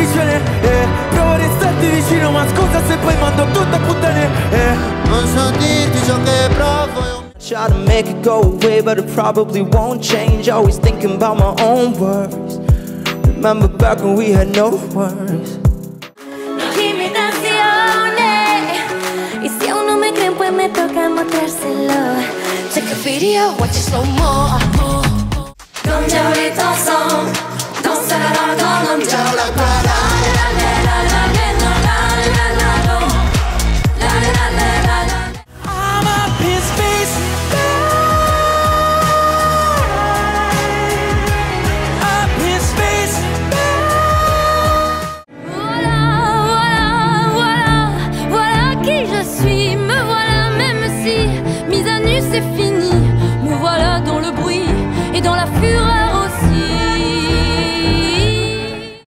cene, provo a restarti vicino, ma scusa se poi mando tutto a puttane, non so dirti ciò che provo. Try to make it go away, but it probably won't change. Always thinking about my own words. Remember back when we had no words. Y si aún no me creen, pues me toca mostrárselo. Check a video, watch it slow mo. Comme on est ensemble, dans ça dans l'ambiance. La la la la la la la la la la la. I'm up in space, up in space. Voilà qui je suis, me voilà même si mise à nu c'est fini. Me voilà dans le bruit et dans la fureur aussi.